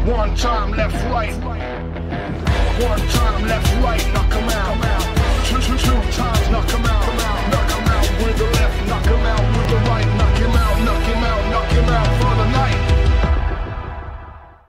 One time, left, right. One time, left, right, knock 'em out. Two times, knock 'em out.